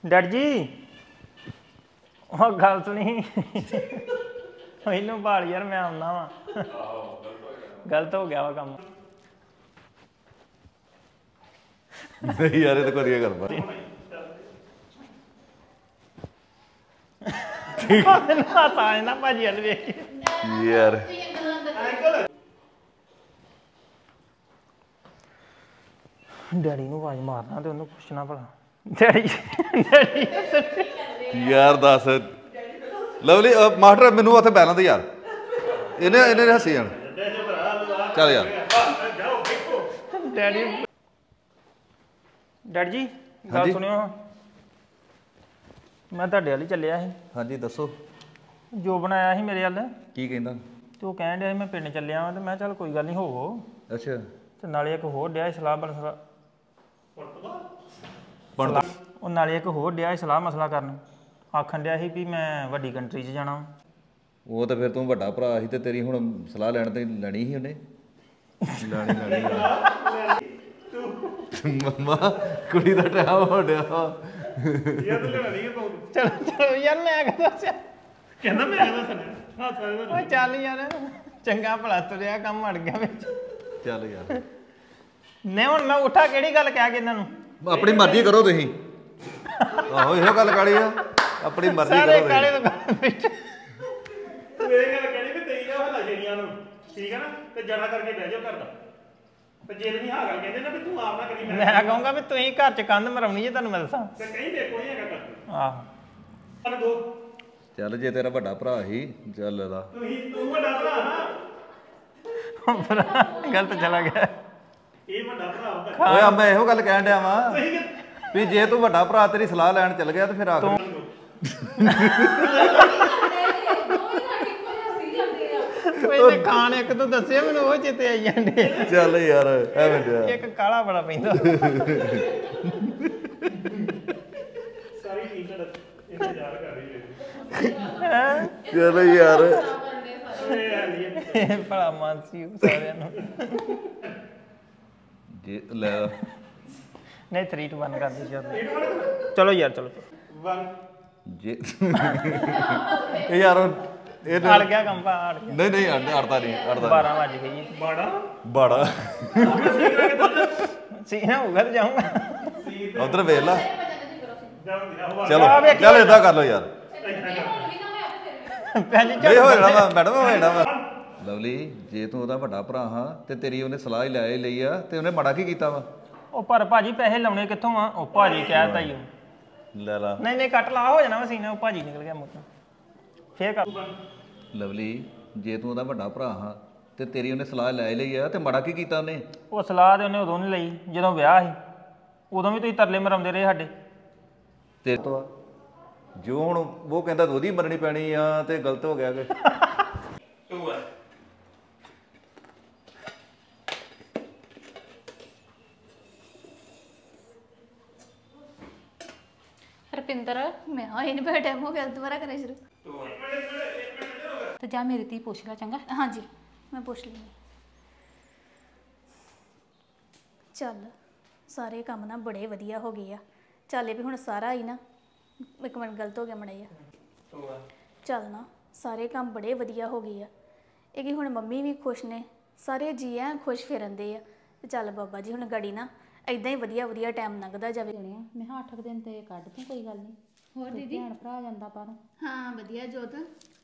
Dad ਜੀ ਉਹ ਗੱਲ ਸੁਣੀ ਇਹਨੂੰ ਭਾਲ ਯਾਰ ਮੈਂ ਆਉਣਾ ਵਾ ਗਲਤ ਹੋ ਗਿਆ ਵਾ ਕੰਮ ਨਹੀਂ ਯਾਰ ਇਹ ਤਾਂ ਕਰੀਏ ਕਰਦਾ ਤਾਂ ਨਾ ਭਾਜੀ ਹਲ ਵੇਖ ਯਾਰ ਡੈਡੀ ਨੂੰ ਆਵਾਜ਼ ਮਾਰਨਾ ਤੇ ਉਹਨੂੰ ਪੁੱਛਣਾ ਭਲਾ ਡੈਡੀ ਯਾਰ ਦੱਸ ਲਵਲੀ ਮਾਸਟਰ ਮੈਨੂੰ ਉੱਥੇ ਬੈਲਾਂ ਦੇ ਯਾਰ ਇਹਨੇ ਹੱਸੀ ਜਾਣ ਚੱਲ ਯਾਰ ਡੈਡ ਜੀ ਗੱਲ ਸੁਣਿਓ ਮੈਂ ਤੁਹਾਡੇ ਵੱਲ ਹੀ ਚੱਲਿਆ ਸੀ ਹਾਂਜੀ ਦੱਸੋ ਜੋ ਬਣਾਇਆ ਸੀ ਮੇਰੇ ਵੱਲ ਕੀ ਕਹਿੰਦਾ ਤੇ ਉਹ ਕਹਿਣ ਡਿਆ ਸੀ ਮੈਂ ਪਿੰਡ ਚੱਲਿਆ ਵਾਂ ਤੇ ਮੈਂ ਚੱਲ ਕੋਈ ਗੱਲ ਨਹੀਂ ਹੋਵੋ ਅੱਛਾ ਤੇ ਨਾਲੇ ਇੱਕ ਹੋਰ ਡਿਆ ਸਲਾਹ ਉਹ ਨਾਲੇ ਇੱਕ ਹੋਰ ਡਿਆ ਸਲਾਹ ਮਸਲਾ ਕਰਨ ਆਖਣ ਡਿਆ ਸੀ ਵੀ ਮੈਂ ਵੱਡੀ ਕੰਟਰੀ 'ਚ ਜਾਣਾ ਉਹ ਤਾਂ ਫਿਰ ਤੂੰ ਵੱਡਾ ਭਰਾ ਸੀ ਤੇ ਤੇਰੀ ਹੁਣ ਸਲਾਹ ਲੈਣ ਤੇ ਲੈਣੀ ਸੀ ਉਹਨੇ ਲੈਣੀ ਮੰਮਾ ਕੁੜੀ ਦਾ ਟਾਈਮ ਹੋ ਗਿਆ ਚਲੋ ਯਾਰ ਮੈਂ ਕਹਿੰਦਾ ਮੈਂ ਓਏ ਚੱਲ ਯਾਰ ਚੰਗਾ ਭਲਾ ਤੁਰਿਆ ਕੰਮ ਅੜ ਗਿਆ ਵਿੱਚ ਚੱਲ ਯਾਰ ਨਹੀਂ ਹੁਣ ਮੈਂ ਉੱਠਾ ਕਿਹੜੀ ਗੱਲ ਕਹਿ ਕੇ ਇਹਨਾਂ ਨੂੰ ਆਪਣੀ ਮਰਜ਼ੀ ਕਰੋ ਤੁਸੀਂ ਆਹੋ ਇਹੋ ਗੱਲ ਕਾਲੀ ਆ ਆਪਣੀ ਮਰਜ਼ੀ ਕਰੋ ਸਾਰੇ ਕਾਲੇ ਤੋਂ ਤੂੰ ਇਹ ਗੱਲ ਕਹਿਣੀ ਵੀ ਤੇਰੀ ਜਾ ਹਲਾ ਜਿਹੜੀਆਂ ਨੂੰ ਠੀਕ ਹੈ ਨਾ ਤੇ ਜਣਾ ਕਰਕੇ ਬਹਿ ਜਾਓ ਘਰ ਦਾ ਤੇ ਜੇ ਨਹੀਂ ਹਾਂ ਗੱਲ ਕਹਿੰਦੇ ਨਾ ਵੀ ਤੂੰ ਆਪ ਨਾ ਕਰੀ ਮੈਂ ਕਹੂੰਗਾ ਵੀ ਤੁਸੀਂ ਘਰ 'ਚ ਕੰਧ ਮਰਾਉਣੀ ਜੇ ਤੁਹਾਨੂੰ ਮੈਂ ਦੱਸਾਂ ਤੇ ਕਹੀਂ ਦੇਖੋ ਨਹੀਂ ਹੈਗਾ ਕਰ ਆਹੋ ਪਰ ਦੋ ਚੱਲ ਜੇ ਤੇਰਾ ਵੱਡਾ ਭਰਾ ਸੀ ਚੱਲ ਇਹਦਾ ਤੂੰ ਵੱਡਾ ਭਰਾ ਨਾ ਗਲਤ ਚਲਾ ਗਿਆ ਇਹ ਵੱਡਾ ਭਰਾ ਹੁੰਦਾ ਓਏ ਮੈਂ ਇਹੋ ਗੱਲ ਕਹਿਣ ਡਿਆ ਵਾਂ ਵੀ ਜੇ ਤੂੰ ਵੱਡਾ ਭਰਾ ਤੇਰੀ ਸਲਾਹ ਲੈਣ ਚੱਲ ਗਿਆ ਤੇ ਫਿਰ ਆਖਰ ਉਹਨੇ ਖਾਣ ਇੱਕ ਤੋਂ ਦੱਸਿਆ ਮੈਨੂੰ ਉਹ ਚੇਤੇ ਆਈ ਜਾਂਦੇ ਚੱਲ ਯਾਰ ਐਵੇਂ ਡਿਆ ਇੱਕ ਕਾਲਾ ਬੜਾ ਪੈਂਦਾ ਸਾਰੀ ਟੀਮ ਦਾ ਇੰਤਜ਼ਾਰ ਕਰ ਰਹੀ ਹੈ ਚੱਲ ਯਾਰ ਭਲਾ ਮਾਨਸੀ ਸਾਰਿਆਂ ਨੂੰ ਜੇ ਲੈ ਨਹੀਂ 3 2 1 ਕਰਦੇ ਚਲੋ ਯਾਰ ਚਲੋ ਜੇ ਇਹ ਯਾਰ ਇਹ ਅੜ ਗਿਆ ਕੰਮ ਅੜ ਗਿਆ ਨਹੀਂ ਅੜਦਾ ਨਹੀਂ ਅੜਦਾ 12 ਵਜ ਗਈ ਬਾੜਾ ਸੀਨਾ ਹੋਊਗਾ ਤੇ ਜਾਊਂਗਾ ਉਧਰ ਵੇਖ ਲਾ ਚਲੋ ਚੱਲ ਏਦਾਂ ਕਰ ਲਓ ਯਾਰ ਪਹਿਲੀ ਨਹੀਂ ਹੋ ਜਾਣਾ ਵਾ ਮੈਡਮ ਹੋ ਜਾਣਾ ਵਾ ਲਵਲੀ ਜੇ ਤੂੰ ਉਹਦਾ ਵੱਡਾ ਭਰਾ ਹਾਂ ਤੇ ਤੇਰੀ ਉਹਨੇ ਸਲਾਹ ਹੀ ਲੈ ਲਈ ਆ ਤੇ ਉਹਨੇ ਮਾੜਾ ਕੀ ਕੀਤਾ ਵਾ ਉਹ ਪਰ ਭਾਜੀ ਪੈਸੇ ਲਾਉਣੇ ਕਿੱਥੋਂ ਆ ਉਹ ਭਾਜੀ ਕਹਿਤਾ ਹੀ ਲੈ ਲਾ ਨਹੀਂ ਕੱਟ ਲਾ ਹੋ ਜਾਣਾ ਸੀਨਾ ਉਹ ਭਾਜੀ ਨਿਕਲ ਗਿਆ ਮੁੱਕ ਫੇਰ ਕਰ ਲਵਲੀ ਜੇ ਤੂੰ ਉਹਦਾ ਵੱਡਾ ਭਰਾ ਹਾਂ ਤੇ ਤੇਰੀ ਉਹਨੇ ਸਲਾਹ ਲੈ ਲਈ ਆ ਤੇ ਮਾੜਾ ਕੀ ਕੀਤਾ ਉਹਨੇ ਉਹ ਸਲਾਹ ਤੇ ਉਹਨੇ ਉਦੋਂ ਨਹੀਂ ਲਈ ਜਦੋਂ ਵਿਆਹ ਸੀ ਉਦੋਂ ਵੀ ਤੁਸੀਂ ਤਰਲੇ ਮਰਾਉਂਦੇ ਰਹੇ ਸਾਡੇ ਤੇ ਜੋ ਹੁਣ ਉਹ ਕਹਿੰਦਾ ਉਹਦੀ ਮਰਨੀ ਪੈਣੀ ਆ ਤੇ ਗਲਤ ਹੋ ਗਿਆ ਕਿ ਰਪਿੰਦਰ ਮੈਂ ਹਾਂ ਇਹਨੇ ਬੜਾ ਟਾਈਮ ਹੋ ਗਿਆ ਦੁਬਾਰਾ ਕਰੇ ਸ਼ੁਰੂ ਤੇ ਜਾ ਮੇਰੀ ਧੀ ਪੁੱਛ ਲੈ ਚੰਗਾ ਹਾਂਜੀ ਮੈਂ ਪੁੱਛ ਲਈ ਚੱਲ ਸਾਰੇ ਕੰਮ ਨਾ ਬੜੇ ਵਧੀਆ ਹੋ ਗਏ ਆ ਚੱਲ ਇਹ ਵੀ ਹੁਣ ਸਾਰਾ ਹੀ ਨਾ ਇੱਕ ਮਿੰਟ ਗਲਤ ਹੋ ਗਿਆ ਮੜਿਆ ਚੱਲ ਨਾ ਸਾਰੇ ਕੰਮ ਬੜੇ ਵਧੀਆ ਹੋ ਗਏ ਆ ਇਹ ਕਿ ਹੁਣ ਮੰਮੀ ਵੀ ਖੁਸ਼ ਨੇ ਸਾਰੇ ਜੀ ਐ ਖੁਸ਼ ਫਿਰਨਦੇ ਆ ਤੇ ਚੱਲ ਬਾਬਾ ਜੀ ਹੁਣ ਗੜੀ ਨਾ ਇਦਾਂ ਹੀ ਵਧੀਆ ਵਧੀਆ ਟਾਈਮ ਲੰਘਦਾ ਜਾਵੇ ਮੈਂ 8 ਦਿਨ ਤੇ ਕੱਢ ਤੂੰ ਕੋਈ ਗੱਲ ਨਹੀਂ ਹੋਰ ਦੀਦੀ ਭੈਣ ਭਰਾ ਜਾਂਦਾ ਪਰ ਹਾਂ ਵਧੀਆ ਜੋਤ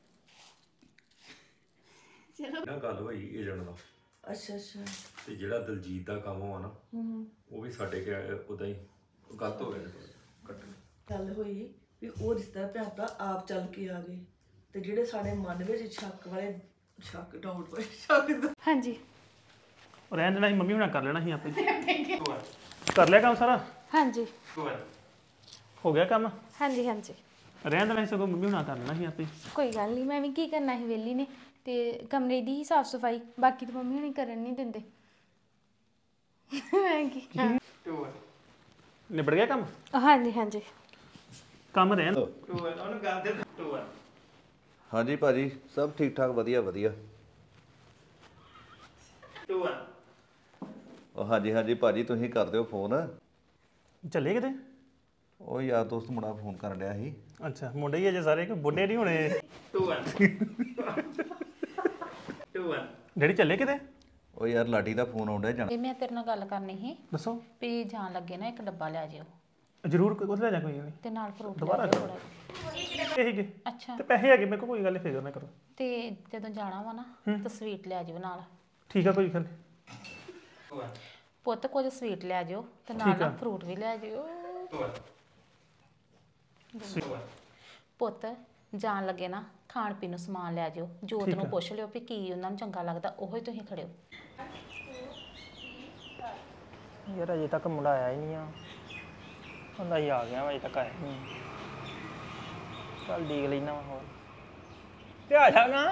ਨਾ ਗੱਲ ਹੋਈ ਏਜੰਟ ਦਾ ਅੱਛਾ ਤੇ ਜਿਹੜਾ ਦਲਜੀਤ ਦਾ ਕੰਮ ਹੋਆ ਨਾ ਉਹ ਵੀ ਸਾਡੇ ਉਦਾਂ ਹੀ ਗਲਤ ਹੋ ਗਿਆ ਗੱਲ ਹੋਈ ਵੀ ਉਹ ਰਿਸ਼ਤਾ ਭੈਣ ਭਰਾ ਆਪ ਚੱਲ ਕੇ ਆ ਗਏ ਤੇ ਜਿਹੜੇ ਸਾਡੇ ਮਨ ਵਿੱਚ ਸ਼ੱਕ ਡਾਊਟ ਹੋਏ ਹਾਂਜੀ ਰਹਿਣ ਦੇਣਾ ਸੀ ਮੰਮੀ ਹੁਣਾਂ ਕਰ ਲੈਣਾ ਸੀ ਆਪੇ ਕਰ ਲਿਆ ਕੰਮ ਸਾਰਾ ਹਾਂਜੀ ਹੋ ਗਿਆ ਕੰਮ ਹਾਂਜੀ ਹਾਂਜੀ ਰਹਿਣ ਦੇਣਾ ਸੀ ਸਗੋਂ ਮੰਮੀ ਹੁਣਾਂ ਕਰ ਲੈਣਾ ਸੀ ਆਪੇ ਕੋਈ ਗੱਲ ਨਹੀਂ ਮੈਂ ਵੀ ਕੀ ਕਰਨਾ ਸੀ ਵਿਹਲੀ ਨੇ ਤੇ ਕਮਰੇ ਦੀ ਹੀ ਸਾਫ ਸਫਾਈ ਬਾਕੀ ਤਾਂ ਮੰਮੀ ਹੁਣੀ ਕਰਨ ਨਹੀਂ ਦਿੰਦੇ ਮੈਂ ਕੀ ਨਿਬੜ ਗਿਆ ਕੰਮ ਹਾਂਜੀ ਹਾਂਜੀ ਕੰਮ ਰਹਿਣ ਹਾਂਜੀ ਭਾਜੀ ਸਭ ਠੀਕ ਠਾਕ ਵਧੀਆ ਉਹ ਹਾਂਜੀ ਭਾਜੀ ਤੁਸੀਂ ਕਰ ਦਿਓ ਫੋਨ ਚੱਲੇ ਕਿਤੇ ਉਹ ਯਾਰ ਦੋਸਤ ਮੁੰਡਾ ਫੋਨ ਕਰਨ ਡਿਆ ਸੀ। ਅੱਛਾ ਮੁੰਡੇ ਹੀ ਅਜੇ ਸਾਰੇ ਕਿ ਬੁੱਢੇ ਨਹੀਂ ਹੋਣੇ 2 1 ਡੈਡੀ ਚੱਲੇ ਕਿਤੇ ਉਹ ਯਾਰ ਲਾਡੀ ਦਾ ਫੋਨ ਆਉਂਦਾ ਜਾਣਾ। ਇਹ ਮੈਂ ਤੇਰੇ ਨਾਲ ਗੱਲ ਕਰਨੀ ਸੀ ਦੱਸੋ ਵੀ ਜਾਣ ਲੱਗੇ ਨਾ ਇੱਕ ਡੱਬਾ ਲੈ ਜਿਓ ਜ਼ਰੂਰ ਕੋਈ ਲੈ ਜਾ ਕੋਈ ਨਹੀਂ ਤੇ ਨਾਲ ਫਰੂਟ ਦੁਬਾਰਾ ਲੈ ਕਰੋ। ਇਹ ਹੈਗੇ ਅੱਛਾ ਤੇ ਪੈਸੇ ਹੈਗੇ ਮੇਰੇ ਕੋਲ ਕੋਈ ਗੱਲ ਨਹੀਂ ਫਿਕਰ ਨਾ ਕਰੋ। ਤੇ ਜਦੋਂ ਜਾਣਾ ਵਾ ਨਾ ਤਾਂ ਸਵੀਟ ਲੈ ਜਿਓ ਨਾਲ ਠੀਕ ਆ ਕੋਈ ਗੱਲ ਪੁੱਤ ਕੁਝ ਸਵੀਟ ਲੈ ਜਿਓ ਤੇ ਨਾਲ ਨਾ ਫਰੂਟ ਵੀ ਲੈ ਜਿਓ ਪੁੱਤ ਜਾਣ ਲੱਗੇ ਨਾ ਖਾਣ ਪੀਣ ਨੂੰ ਸਮਾਨ ਲੈ ਜਿਓ ਜੋਤ ਨੂੰ ਪੁੱਛ ਲਿਓ ਵੀ ਕੀ ਉਹਨਾਂ ਨੂੰ ਚੰਗਾ ਲੱਗਦਾ ਉਹੋ ਹੀ ਤੁਸੀਂ ਖੜਿਓ ਯਾਰ ਅਜੇ ਤੱਕ ਮੁੰਡਾ ਆਇਆ ਹੀ ਨਹੀਂ ਆ ਹੁੰਦਾ ਹੀ ਆ ਗਿਆ ਵਾ ਅਜੇ ਤੱਕ ਆਇਆ ਨਹੀਂ ਚੱਲ ਡੀਕ ਲੈਣਾ ਵਾ ਹੋਰ ਤੇ ਆ ਜਾਗਾ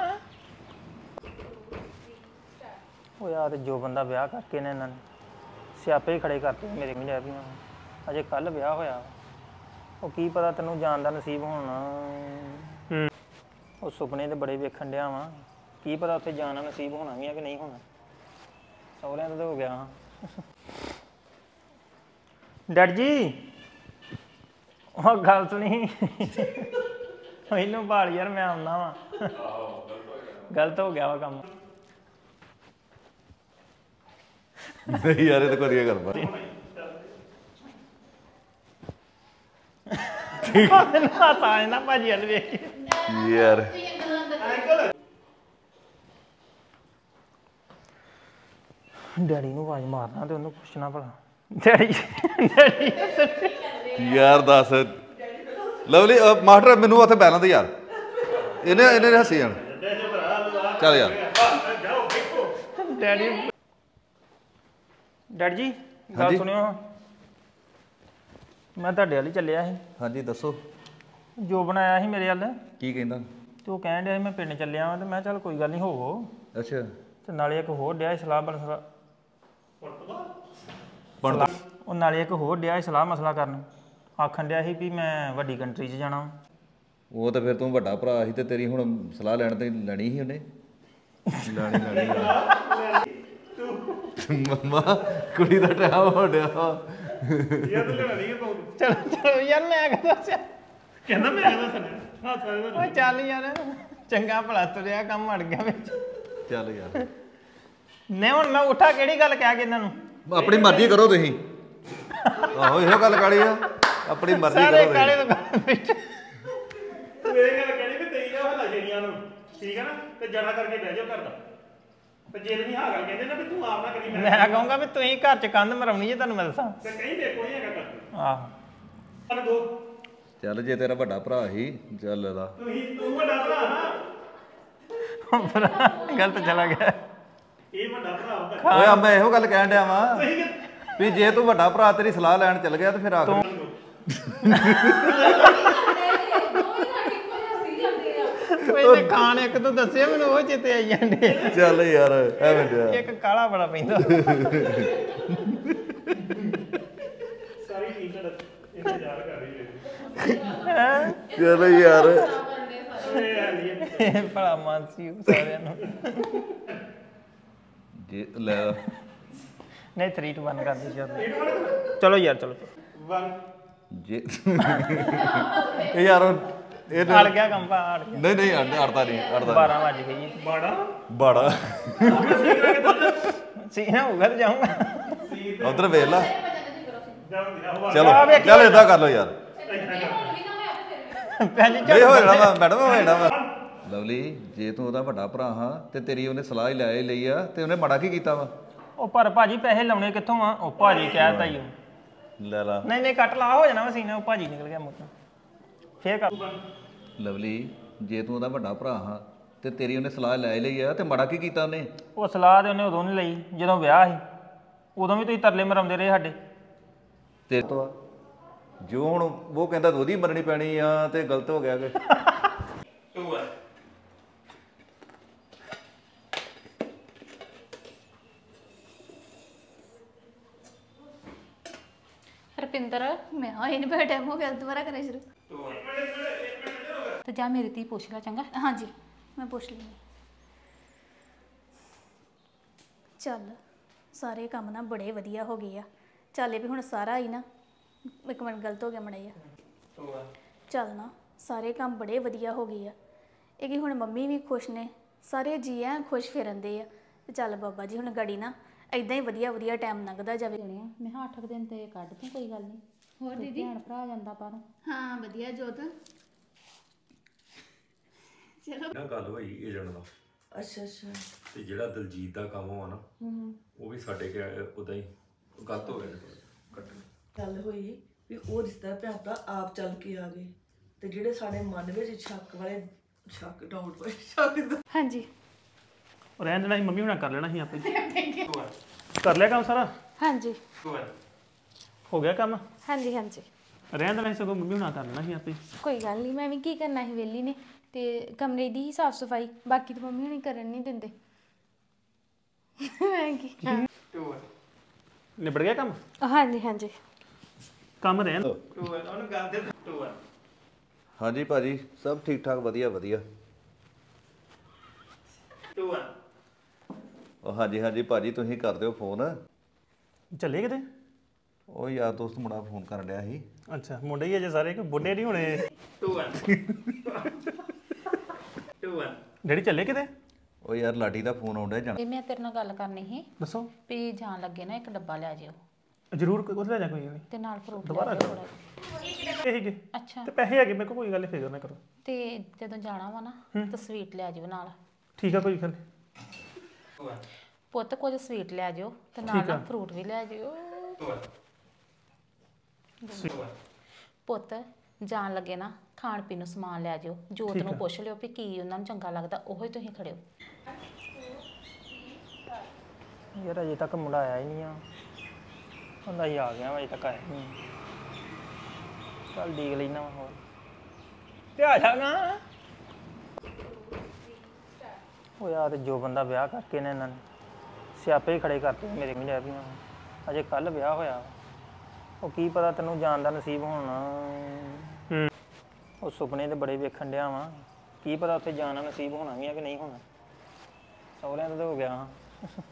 ਉਹ ਯਾਰ ਜੋ ਬੰਦਾ ਵਿਆਹ ਕਰਕੇ ਨੇ ਇਹਨਾਂ ਨੇ ਸਿਆਪੇ ਹੀ ਖੜੇ ਕਰਤੇ ਮੇਰੇ ਵੀ ਲੈ ਪਈਆਂ ਅਜੇ ਕੱਲ ਵਿਆਹ ਹੋਇਆ ਵਾ। ਉਹ ਕੀ ਪਤਾ ਤੈਨੂੰ ਜਾਣ ਦਾ ਨਸੀਬ ਹੋਣਾ ਉਹ ਸੁਪਨੇ ਤੇ ਬੜੇ ਵੇਖਣ ਡਿਆ ਵਾਂ ਕੀ ਪਤਾ ਉੱਥੇ ਜਾਣ ਦਾ ਨਸੀਬ ਹੋਣਾ ਵੀ ਆ ਕਿ ਨਹੀਂ ਹੋਣਾ ਸਹੁਰਿਆਂ ਦਾ ਤਾਂ ਹੋ ਗਿਆ ਡੈਡ ਜੀ ਉਹ ਗੱਲ ਸੁਣੀ ਇਹਨੂੰ ਭਾਲ ਯਾਰ ਮੈਂ ਆਉਣਾ ਵਾ ਗਲਤ ਹੋ ਗਿਆ ਵਾ ਕੰਮ ਨਹੀਂ ਯਾਰ ਇਹ ਤਾਂ ਕਰੀਏ ਕਰਦਾ ਨਾ ਤਾਂ ਨਾ ਭਾਜੀ ਹਲ ਵੇਖ ਯਾਰ ਡੈਡੀ ਨੂੰ ਆਵਾਜ਼ ਮਾਰਨਾ ਤੇ ਉਹਨੂੰ ਪੁੱਛਣਾ ਭਲਾ ਡੈਡੀ ਯਾਰ ਦੱਸ ਲਵਲੀ ਮਾਸਟਰ ਮੈਨੂੰ ਉੱਥੇ ਬੈਲਾਂ ਦੇ ਯਾਰ ਇਹਨੇ ਹੱਸੀ ਜਾਣ ਚੱਲ ਯਾਰ ਡੈਡੀ ਡੈਡ ਜੀ ਗੱਲ ਹਾਂਜੀ। ਸੁਣਿਓ ਮੈਂ ਤੁਹਾਡੇ ਵੱਲ ਹੀ ਚੱਲਿਆ ਸੀ ਹਾਂਜੀ ਦੱਸੋ ਜੋ ਬਣਾਇਆ ਸੀ ਮੇਰੇ ਵੱਲ ਕੀ ਕਹਿੰਦਾ ਤੇ ਉਹ ਕਹਿਣ ਡਿਆ ਸੀ ਮੈਂ ਪਿੰਡ ਚੱਲਿਆ ਵਾਂ ਤੇ ਮੈਂ ਚੱਲ ਕੋਈ ਗੱਲ ਨਹੀਂ ਹੋਵੋ ਅੱਛਾ ਤੇ ਨਾਲੇ ਇੱਕ ਹੋਰ ਡਿਆ ਸੀ ਸਲਾਹ ਬਣਦਾ ਉਹ ਨਾਲੇ ਇੱਕ ਹੋਰ ਡਿਆ ਸੀ ਸਲਾਹ ਮਸਲਾ ਕਰਨ ਆਖਣ ਡਿਆ ਸੀ ਵੀ ਮੈਂ ਵੱਡੀ ਕੰਟਰੀ 'ਚ ਜਾਣਾ ਵਾਂ। ਉਹ ਤਾਂ ਫਿਰ ਤੂੰ ਵੱਡਾ ਭਰਾ ਸੀ ਤੇ ਤੇਰੀ ਹੁਣ ਸਲਾਹ ਲੈਣ ਤੇ ਲੈਣੀ ਸੀ ਉਹਨੇ ਲੈਣੀ ਮੰਮਾ ਕੁੜੀ ਦਾ ਟਾਈਮ ਹੋ ਗਿਆ ਯਾਰ ਤੂੰ ਲੈਣਾ ਨਹੀਂ ਪਾਉ ਚਲੋ ਯਾਰ ਮੈਂ ਕਹਦਾ ਕਹਿੰਦਾ ਮੈਂ ਕਹਿੰਦਾ ਸੁਣਿਆ ਹਾਂ ਸਾਰੇ ਓਏ ਚੱਲ ਯਾਰ ਚੰਗਾ ਭਲਾ ਤੁਰਿਆ ਕੰਮ ਅੜ ਗਿਆ ਵਿੱਚ ਚੱਲ ਯਾਰ ਨਹੀਂ ਹੁਣ ਮੈਂ ਉਠਾ ਕਿਹੜੀ ਗੱਲ ਕਹਿ ਕੇ ਇਹਨਾਂ ਨੂੰ ਆਪਣੀ ਮਰਜ਼ੀ ਕਰੋ ਤੁਸੀਂ ਆਹੋ ਇਹੋ ਗੱਲ ਕਾਲੀ ਆ ਆਪਣੀ ਮਰਜ਼ੀ ਸਾਰੇ ਕਰੋ ਕਾਲੇ ਤੁਸੀਂ। ਤੋਂ ਤੂੰ ਇਹ ਗੱਲ ਕਹਿਣੀ ਵੀ ਤੇਈ ਜਾ ਹਲਾ ਜਿਹੜੀਆਂ ਨੂੰ ਠੀਕ ਹੈ ਨਾ ਤੇ ਜਣਾ ਕਰਕੇ ਬਹਿ ਜਾਓ ਘਰ ਦਾ ਤੇ ਜੇ ਨਹੀਂ ਹਾਂ ਗੱਲ ਕਹਿੰਦੇ ਨਾ ਵੀ ਤੂੰ ਆਪ ਨਾ ਕਰੀ ਮੈਂ ਕਹੂੰਗਾ ਵੀ ਤੁਸੀਂ ਘਰ 'ਚ ਕੰਧ ਮਰਾਉਣੀ ਜੇ ਤੁਹਾਨੂੰ ਮੈਂ ਦੱਸਾਂ ਤੇ ਕਹੀਂ ਦੇਖੋ ਨਹੀਂ ਹੈਗਾ ਕਰ ਆਹੋ ਪਰ ਦੋ ਚੱਲ ਜੇ ਤੇਰਾ ਵੱਡਾ ਭਰਾ ਸੀ ਚੱਲ ਇਹਦਾ ਤੂੰ ਵੱਡਾ ਭਰਾ ਨਾ ਗਲਤ ਚਲਾ ਗਿਆ ਇਹ ਵੱਡਾ ਭਰਾ ਹੁੰਦਾ ਓਏ ਆ ਮੈਂ ਇਹੋ ਗੱਲ ਕਹਿਣ ਡਿਆ ਵਾਂ ਵੀ ਜੇ ਤੂੰ ਵੱਡਾ ਭਰਾ ਤੇਰੀ ਸਲਾਹ ਲੈਣ ਚੱਲ ਗਿਆ ਤੇ ਫਿਰ ਆਖਰ ਕੋਈ ਤੇ ਖਾਣ ਇੱਕ ਤੋਂ ਦੱਸਿਆ ਮੈਨੂੰ ਉਹ ਚੇਤੇ ਆਈ ਜਾਂਦੇ ਚੱਲ ਯਾਰ ਐਵੇਂ ਡਿਆ ਇੱਕ ਕਾਲਾ ਬੜਾ ਪੈਂਦਾ ਸਾਰੀ ਟੀਮ ਦਾ ਇੰਤਜ਼ਾਰ ਕਰ ਰਹੀ ਹੈ ਚੱਲ ਯਾਰ ਇਹ ਹਾਲੀ ਭਲਾ ਮਾਨਸੀ ਸਾਰਿਆਂ ਨੂੰ ਜੇ ਲੈ ਨਹੀਂ 3 2 1 ਕਰਦੇ ਚਲੋ ਯਾਰ ਚਲੋ 1 ਜੇ ਇਹ ਯਾਰ ਇਹ ਅੜ ਗਿਆ ਕੰਮ ਪਾ ਅੜ ਗਿਆ ਨਹੀਂ ਨਹੀਂ ਅੜਦਾ ਨਹੀਂ ਅੜਦਾ 12 ਵਜ ਗਈ ਬਾੜਾ ਬਾੜਾ ਸੀਨਾ ਹੋਊਗਾ ਤੇ ਜਾਊਂਗਾ ਉਧਰ ਵੇਖ ਲਾ ਜਾਓ ਚਲੋ ਚੱਲ ਏਦਾਂ ਕਰ ਲਓ ਯਾਰ ਪਹਿਲੀ ਨਹੀਂ ਹੋ ਜਾਣਾ ਵਾ ਮੈਡਮ ਹੋ ਜਾਣਾ ਵਾ ਲਵਲੀ ਜੇ ਤੂੰ ਉਹਦਾ ਵੱਡਾ ਭਰਾ ਹਾਂ ਤੇ ਤੇਰੀ ਉਹਨੇ ਸਲਾਹ ਹੀ ਲੈ ਲਈ ਆ ਤੇ ਉਹਨੇ ਮਾੜਾ ਕੀ ਕੀਤਾ ਵਾ ਉਹ ਪਰ ਭਾਜੀ ਪੈਸੇ ਲਾਉਣੇ ਕਿੱਥੋਂ ਆ ਉਹ ਭਾਜੀ ਕਹਿਤਾ ਹੀ ਉਹ ਲੈ ਲਾ ਨਹੀਂ ਕੱਟ ਲਾ ਹੋ ਜਾਣਾ ਵਾ ਸੀਨਾ ਉਹ ਭਾਜੀ ਨਿਕਲ ਗਿਆ ਮੁੱਕ ਫੇਰ ਕਰ ਲਵਲੀ ਜੇ ਤੂੰ ਉਹਦਾ ਵੱਡਾ ਭਰਾ ਹਾਂ ਤੇ ਤੇਰੀ ਉਹਨੇ ਸਲਾਹ ਲੈ ਲਈ ਆ ਤੇ ਮਾੜਾ ਕੀ ਕੀਤਾ ਉਹਨੇ ਉਹ ਸਲਾਹ ਤੇ ਉਹਨੇ ਉਦੋਂ ਨਹੀਂ ਲਈ ਜਦੋਂ ਵਿਆਹ ਸੀ ਉਦੋਂ ਵੀ ਤੁਸੀਂ ਤਰਲੇ ਮਰਾਉਂਦੇ ਰਹੇ ਸਾਡੇ ਤੇ ਤੋਂ ਜੋ ਹੁਣ ਉਹ ਕਹਿੰਦਾ ਉਹਦੀ ਮਰਨੀ ਪੈਣੀ ਆ ਤੇ ਗਲਤ ਹੋ ਗਿਆ ਕਿ 2 1 ਰਪਿੰਦਰ ਮੈਂ ਹਾਂ ਇਹਨੇ ਬੜਾ ਟਾਈਮ ਹੋ ਗਿਆ ਦੁਬਾਰਾ ਕਰਾਂ ਸ਼ੁਰੂ ਤੇ ਜਾ ਮੇਰੀ ਧੀ ਪੁੱਛ ਲੈ ਚੰਗਾ ਹਾਂਜੀ ਮੈਂ ਪੁੱਛ ਲਈ ਚੱਲ ਸਾਰੇ ਕੰਮ ਨਾ ਬੜੇ ਵਧੀਆ ਹੋ ਗਏ ਆ ਚੱਲ ਇਹ ਵੀ ਹੁਣ ਸਾਰਾ ਹੀ ਨਾ ਇੱਕ ਮਿੰਟ ਗਲਤ ਹੋ ਗਿਆ ਮੜਾ ਜਿਹਾ ਚੱਲ ਨਾ ਸਾਰੇ ਕੰਮ ਬੜੇ ਵਧੀਆ ਹੋ ਗਏ ਆ ਇਹ ਕਿ ਹੁਣ ਮੰਮੀ ਵੀ ਖੁਸ਼ ਨੇ ਸਾਰੇ ਜੀ ਐ ਖੁਸ਼ ਫਿਰਨਦੇ ਆ ਤੇ ਚੱਲ ਬਾਬਾ ਜੀ ਹੁਣ ਗੜੀ ਨਾ ਇਦਾਂ ਹੀ ਵਧੀਆ ਵਧੀਆ ਟਾਈਮ ਲੰਘਦਾ ਜਾਵੇ ਮੈਂ 8 ਦਿਨ ਤੇ ਕੱਢ ਤੂੰ ਕੋਈ ਗੱਲ ਨਹੀਂ ਹੋਰ ਦੀਦੀ ਭੈਣ ਭਰਾ ਜਾਂਦਾ ਪਰ ਹਾਂ ਵਧੀਆ ਜੋਤ ਨਾ ਗੱਲ ਹੋਈ ਏਜੰਟ ਦਾ ਅੱਛਾ ਅੱਛਾ ਤੇ ਜਿਹੜਾ ਦਲਜੀਤ ਦਾ ਕੰਮ ਹੋਆ ਨਾ ਉਹ ਵੀ ਸਾਡੇ ਉਦਾਂ ਹੀ ਗਲਤ ਹੋ ਗਿਆ ਕੱਟਣ ਗੱਲ ਹੋਈ ਵੀ ਉਹ ਰਿਸ਼ਤਾ ਭੈਣ ਭਰਾ ਆਪ ਚੱਲ ਕੇ ਆ ਗਏ ਤੇ ਜਿਹੜੇ ਸਾਡੇ ਮਨ ਵਿੱਚ ਸ਼ੱਕ ਡਾਊਟ ਹੋਏ ਹਾਂਜੀ ਉਹ ਰਹਿਣ ਦੇਣਾ ਸੀ ਮੰਮੀ ਹੁਣਾਂ ਕਰ ਲੈਣਾ ਸੀ ਆਪੇ ਕਰ ਲਿਆ ਕੰਮ ਸਾਰਾ ਹਾਂਜੀ ਹੋ ਗਿਆ ਕੰਮ ਹਾਂਜੀ ਹਾਂਜੀ ਰਹਿਣ ਦੇਣਾ ਸੀ ਸਗੋਂ ਮੰਮੀ ਹੁਣਾਂ ਕਰ ਲੈਣਾ ਸੀ ਆਪੇ ਕੋਈ ਗੱਲ ਨਹੀਂ ਮੈਂ ਵੀ ਕੀ ਕਰਨਾ ਸੀ ਵਿਹਲੀ ਨੇ ਤੇ ਕਮਰੇ ਦੀ ਹੀ ਸਾਫ ਸਫਾਈ ਬਾਕੀ ਤਾਂ ਮੰਮੀ ਹੁਣੀ ਕਰਨ ਨਹੀਂ ਦਿੰਦੇ ਮੈਂ ਕੀ ਨਿਬੜ ਗਿਆ ਕੰਮ ਹਾਂਜੀ ਹਾਂਜੀ ਕੰਮ ਰਹਿਣ ਹਾਂਜੀ ਭਾਜੀ ਸਭ ਠੀਕ ਠਾਕ ਵਧੀਆ ਵਧੀਆ ਉਹ ਹਾਂਜੀ ਹਾਂਜੀ ਭਾਜੀ ਤੁਸੀਂ ਕਰ ਦਿਓ ਫੋਨ ਚੱਲੇ ਕਿਤੇ ਉਹ ਯਾਰ ਦੋਸਤ ਮੁੰਡਾ ਫੋਨ ਕਰਨ ਡਿਆ ਸੀ ਅੱਛਾ ਮੁੰਡੇ ਹੀ ਅਜੇ ਸਾਰੇ ਕਿ ਬੁੱਢੇ ਨਹੀਂ ਹੋਣੇ ਡੈਡੀ ਚੱਲੇ ਕਿਤੇ ਉਹ ਯਾਰ ਲਾਡੀ ਦਾ ਫੋਨ ਆਉਂਦਾ ਜਾਣਾ ਇਹ ਮੈਂ ਤੇਰੇ ਨਾਲ ਗੱਲ ਕਰਨੀ ਸੀ ਦੱਸੋ ਵੀ ਜਾਣ ਲੱਗੇ ਨਾ ਇੱਕ ਡੱਬਾ ਲੈ ਜਿਓ ਜ਼ਰੂਰ ਕੋਈ ਲੈ ਜਾ ਕੋਈ ਨਹੀਂ ਤੇ ਨਾਲ ਫਰੂਟ ਦੁਬਾਰਾ ਲੈ ਜਿਓ ਕਰੋ। ਥੋੜਾ ਇਹ ਹੈਗੇ ਅੱਛਾ ਤੇ ਪੈਸੇ ਹੈਗੇ ਮੇਰੇ ਕੋਲ ਕੋਈ ਗੱਲ ਨਹੀਂ ਫਿਕਰ ਨਾ ਕਰੋ ਤੇ ਜਦੋਂ ਜਾਣਾ ਵਾ ਨਾ ਤਾਂ ਸਵੀਟ ਲੈ ਜਿਓ ਨਾਲ ਠੀਕ ਆ ਕੋਈ ਗੱਲ ਨੀ। ਪੁੱਤ ਕੁਝ ਸਵੀਟ ਲੈ ਜਿਓ ਤੇ ਨਾਲ ਨਾ ਫਰੂਟ ਵੀ ਲੈ ਜਿਓ ਪੁੱਤ ਜਾਣ ਲੱਗੇ ਨਾ ਖਾਣ ਪੀਣ ਨੂੰ ਸਮਾਨ ਲੈ ਜਿਓ ਜੋਤ ਨੂੰ ਪੁੱਛ ਲਿਓ ਵੀ ਕੀ ਉਹਨਾਂ ਨੂੰ ਚੰਗਾ ਲੱਗਦਾ ਉਹੋ ਹੀ ਤੁਸੀਂ ਖੜਿਓ ਯਾਰ ਅਜੇ ਤੱਕ ਮੁੰਡਾ ਆਇਆ ਹੀ ਨਹੀਂ ਆ ਹੁੰਦਾ ਹੀ ਆ ਗਿਆ ਵਾ, ਅਜੇ ਤੱਕ ਆਇਆ ਨਹੀਂ ਚੱਲ ਡੀਕ ਲੈਣਾ ਵਾ ਹੋਰ ਤੇ ਆ ਜਾਗਾ ਉਹ ਯਾਰ ਜੋ ਬੰਦਾ ਵਿਆਹ ਕਰਕੇ ਨੇ ਇਹਨਾਂ ਨੇ ਸਿਆਪੇ ਹੀ ਖੜੇ ਕਰਤੇ ਮੇਰੇ ਵੀ ਲੈ ਪਈਆਂ ਅਜੇ ਕੱਲ ਵਿਆਹ ਹੋਇਆ ਵਾ। ਉਹ ਕੀ ਪਤਾ ਤੈਨੂੰ ਜਾਣ ਦਾ ਨਸੀਬ ਹੋਣਾ ਉਹ ਸੁਪਨੇ ਤੇ ਬੜੇ ਵੇਖਣ ਡਿਆ ਵਾਂ ਕੀ ਪਤਾ ਉੱਥੇ ਜਾਣ ਦਾ ਨਸੀਬ ਹੋਣਾ ਵੀ ਆ ਕਿ ਨਹੀਂ ਹੋਣਾ ਸਹੁਰਿਆਂ ਦਾ ਤਾਂ ਹੋ ਗਿਆ